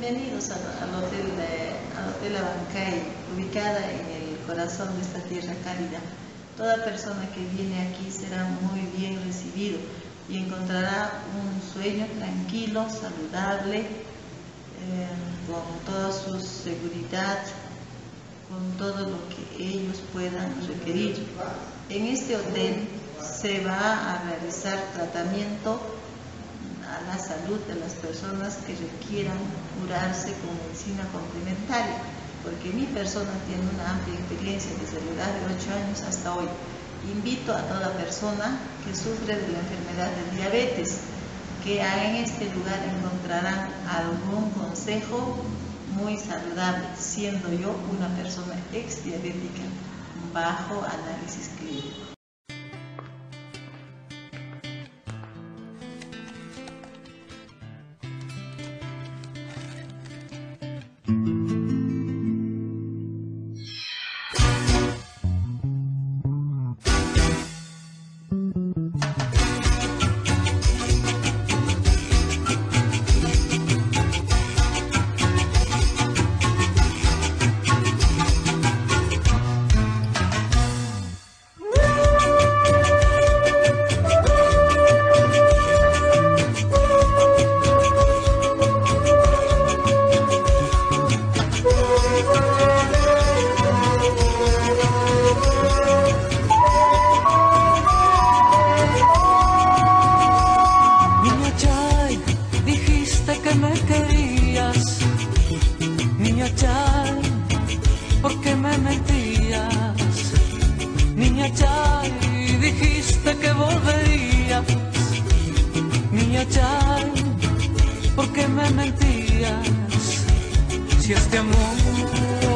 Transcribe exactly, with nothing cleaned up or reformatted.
Bienvenidos al, al, hotel, de, al Hotel Abancay, ubicada en el corazón de esta tierra cálida. Toda persona que viene aquí será muy bien recibido y encontrará un sueño tranquilo, saludable, eh, con toda su seguridad, con todo lo que ellos puedan requerir. En este hotel se va a realizar tratamiento a la salud de las personas que requieran curarse con medicina complementaria, porque mi persona tiene una amplia experiencia desde la edad de ocho años hasta hoy. Invito a toda persona que sufre de la enfermedad de diabetes, que en este lugar encontrarán algún consejo muy saludable, siendo yo una persona exdiabética bajo análisis clínico. ¿Por qué me mentías? Niña Chay, dijiste que volverías. Niña Chay, ¿por qué me mentías? Si este amor